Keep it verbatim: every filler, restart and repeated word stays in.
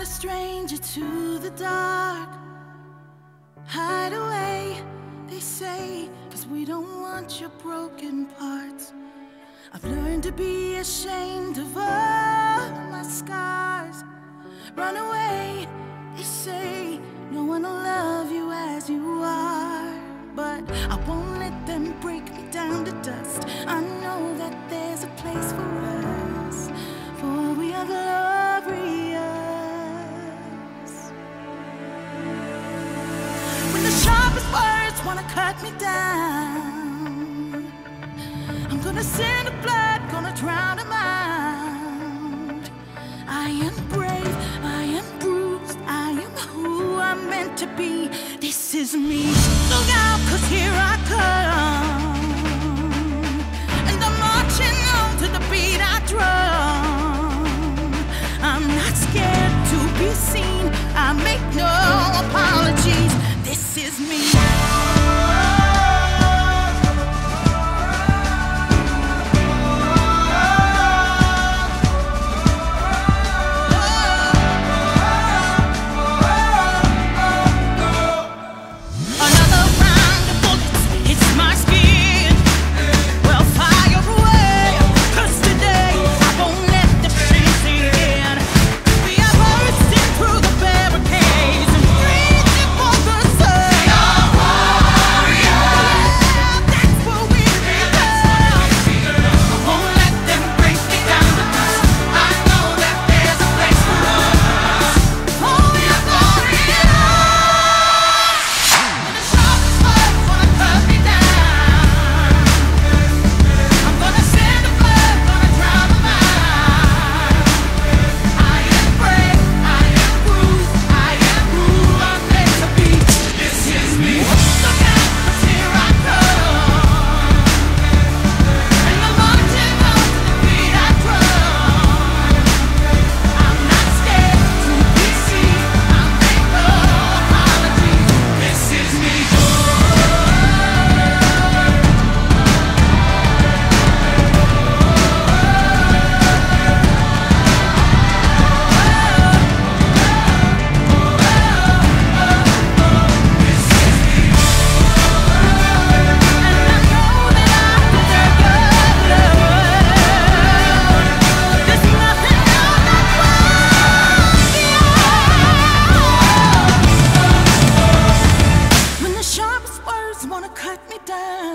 stranger to the dark. Hide away, they say, 'cause we don't want your broken parts. I've learned to be ashamed of all my scars. Run away, they say, no one will love you as you are. But I won't let them break me down to dust. I know that there's a place for us, for we are glorious. When the sharpest words wanna cut me down, I'm gonna send the blood, gonna drown them out. I am brave, I am bruised, I am who I'm meant to be. This is me. Look out, 'cause here I come, and I'm marching on to the beat I drum. I'm not scared to be seen, I make no apologies. This is me. Wanna cut me down.